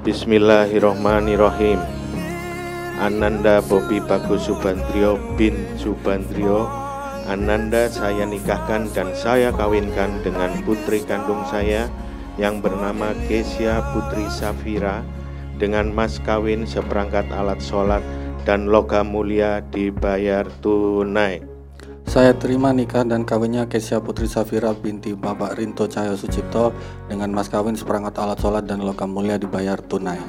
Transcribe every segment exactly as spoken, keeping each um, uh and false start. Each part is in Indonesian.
Bismillahirrohmanirrohim. Ananda Bobi Bagus Subandrio bin Subandrio, Ananda saya nikahkan dan saya kawinkan dengan putri kandung saya yang bernama Kesya Putri Safira dengan mas kawin seperangkat alat sholat dan logam mulia dibayar tunai. Saya terima nikah dan kawinnya Kesya Putri Safira binti Bapak Rinto Cahyo Sucipto dengan mas kawin seperangkat alat sholat dan logam mulia dibayar tunai.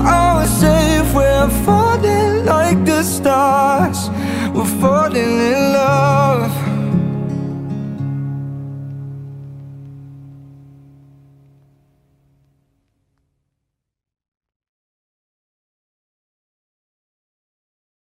Falling like the stars, we're falling in love.